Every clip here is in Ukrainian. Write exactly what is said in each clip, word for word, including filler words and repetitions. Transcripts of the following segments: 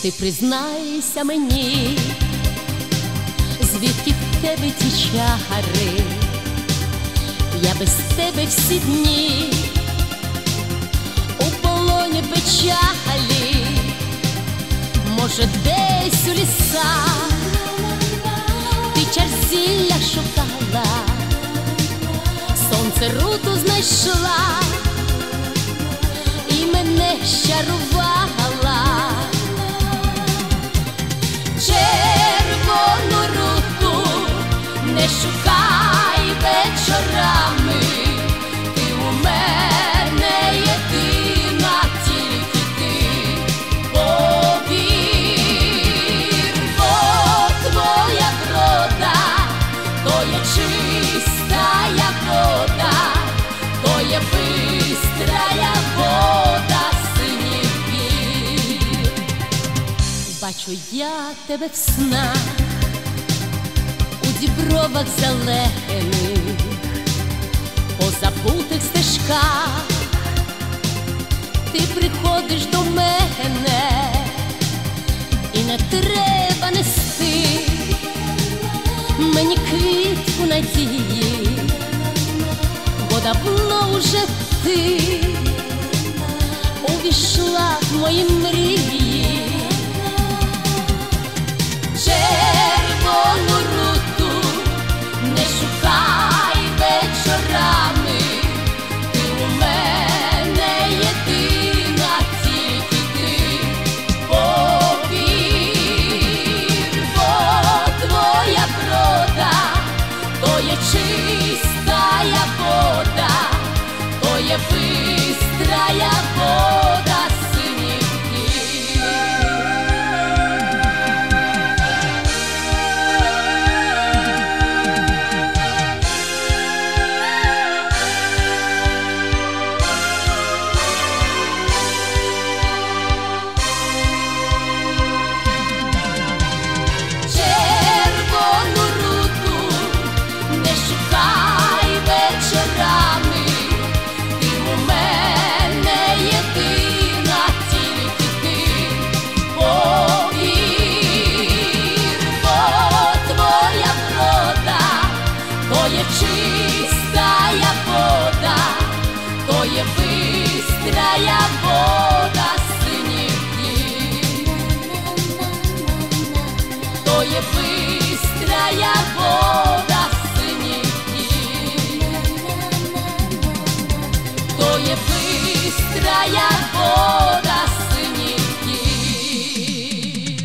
Ти признайся мені, звідки в тебе ті чари? Я без тебе всі дні у полоні печалі. Може, десь у лісах ти чар зілля шукала, сонце руту знайшла і мене щарувала. Червону руту не шукай вечорами, ти у мене єдина, тільки ти. Повір, бо твоя врода, то є чистая вода, то є бистрая вода синіх гір. Бачу я тебе в снах, у дібровах зелених, по забутих стежках. Ти приходиш до мене, і не треба нести мені квітку надії, бо давно вже ти увійшла в мої мрії. Червону руту не шукай вечорами, ти у мене єдина, тільки ти. Повір, бо твоя врода, то є чистая вода, то є бистрая вода синіх гір. Червону руту не шукай вечорами, ти у мене єдина, тільки ти. Повір, бо твоя врода, то є чистая вода, то є бистрая вода синіх гір, то є бистрая вода синіх гір, то є бистрая вода синіх гір.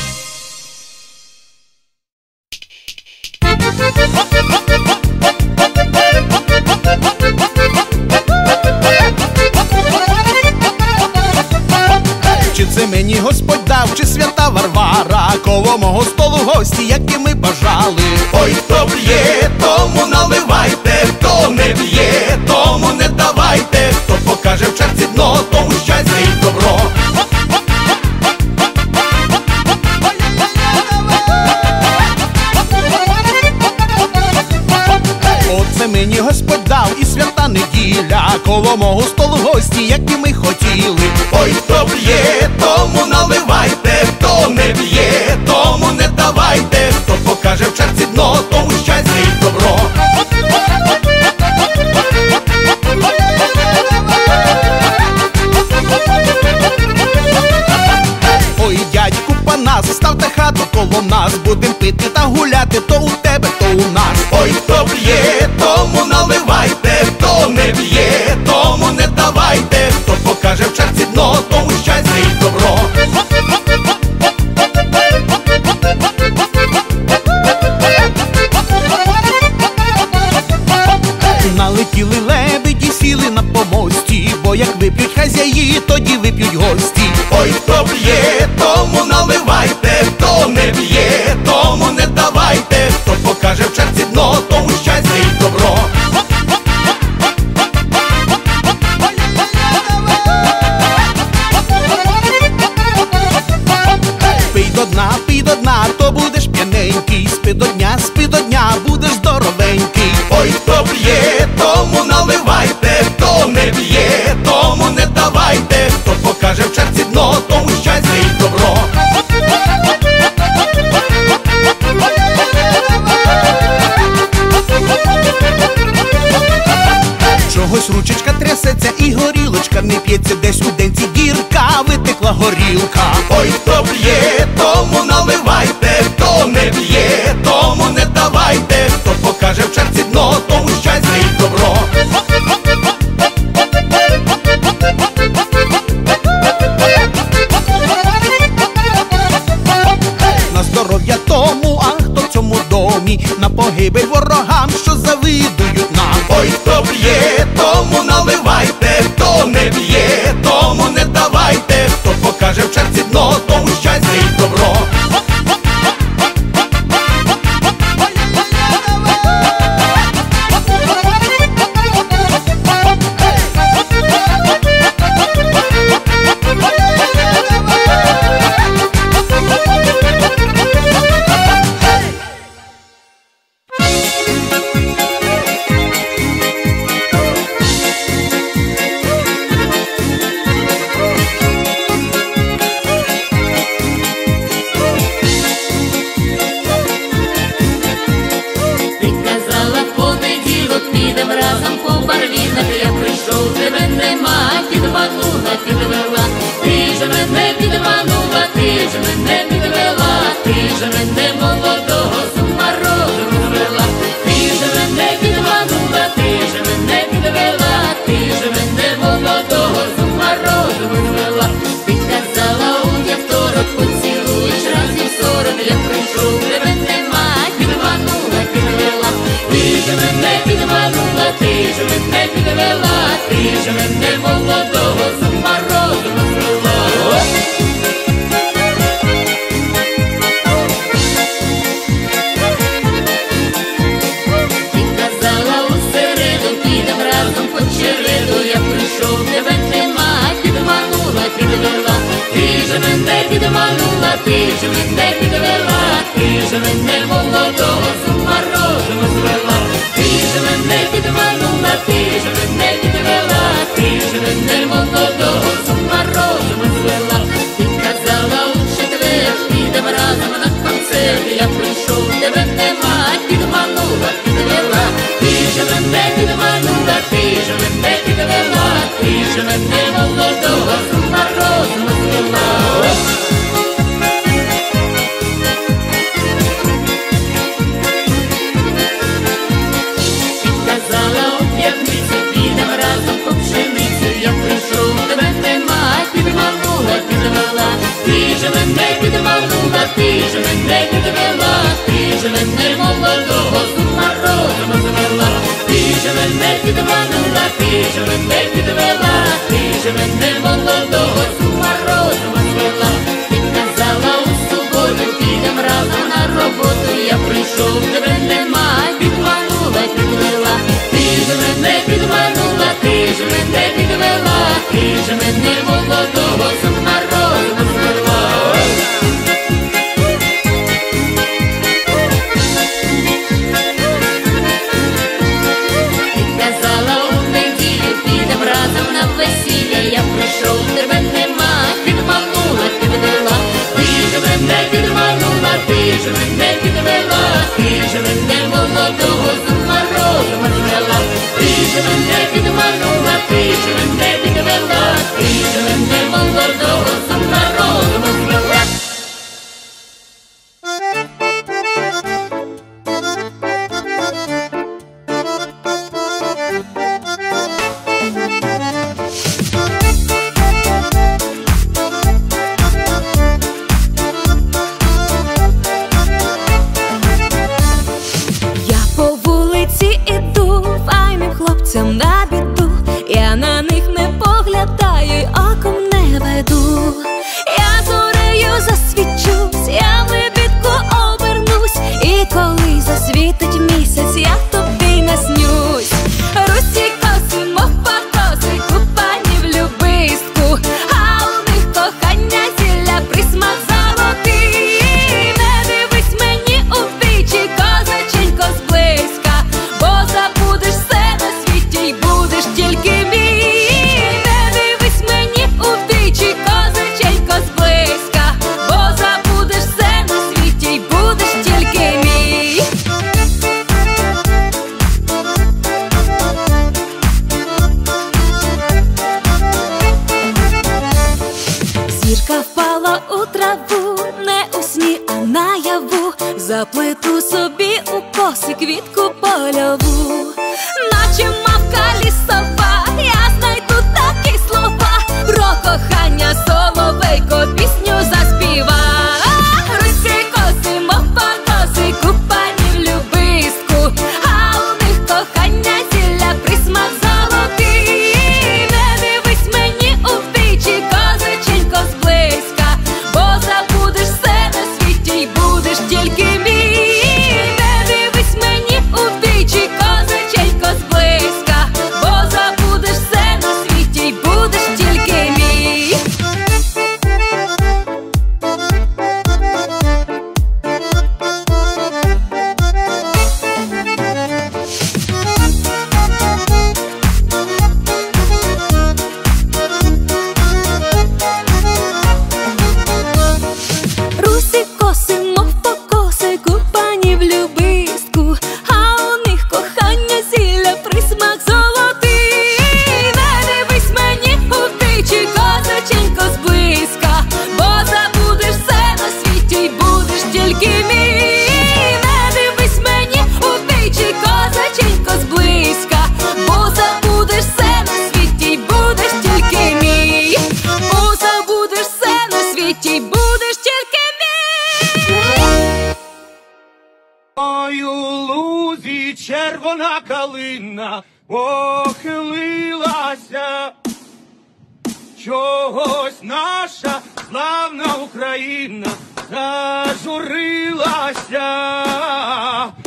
Чи це мені Господь дав, чи свята Варвара, коло мого столу гості, які ми бажали. Ой, хто б'є, тому наливайте, хто не б'є, тому не давайте, хто покаже в черці дно, тому щастя і добро. Оце мені Господь дав і свята неділя, коло мого столу гості, які ми хотіли. Ой, хто б'є, тому наливайте, хто не б'є, тому не давайте, хто покаже в черці дно, тому щастя і добро. Ой, дядьку Панас, ставте хату коло нас, будем пити та гуляти, то у тебе, то у нас. Ой, хто б'є, тому наливайте, хто не б'є, тому не давайте, хто покаже в черці дно, тому щастя і добро. Налетіли лебеді, сіли на помості, бо як вип'ють хазяї, тоді вип'ють гості. Ой, хто б'є, тому наливайте, хто не б'є, тому не давайте, хто покаже в черці дно, тому щастя і добро. Пий до дна, пий до дна, то будеш п'яненький, спи до дня, спи до дня, будеш здоровенький. Ой, хто б'є, тому наливайте, когось ручечка трясеться і горілочка не п'ється, десь у денці дірка, витекла горілка. Ой, хто п'є, тому наливайте, хто не п'є, тому не давайте, хто покаже в чарці дно, тому щастя і добро. На здоров'я тому, а хто в цьому домі, на погибель ворогам, що завидують нам. Ой, хто п'є, тому наливайте, хто не п'є, тому не давайте, хто покаже в чарці дно, тому щастя і добро. заплету собі у коси квітку польову, наче мавка лісова, я знайду такі слова, про кохання соловейко пісню заспіва. Руси коси, мов покоси, купані в любистку, а у них кохання зілля, присмак золотий. Не дивись мені у вічі, козаченько, зблизька, бо забудеш все на світі й будеш тільки мій. Не дивись мені у вічі, козаченько, зблизька, бо забудеш все на світі й будеш тільки мій. Русі коси, мов покоси, купані в любистку, а у них кохання зілля, присмак золотий. Не дивись мені у вічі, козаченько, зблизька, бо забудеш все на світі й будеш тільки мій. Не дивись мені у вічі, козаченько, зблизька, бо забудеш все на світі й будеш тільки мій. Бо забудеш все на світі й будеш тільки мій. Ой, у лузі червона калина похилилася, чогось наша славна Україна зажурилася.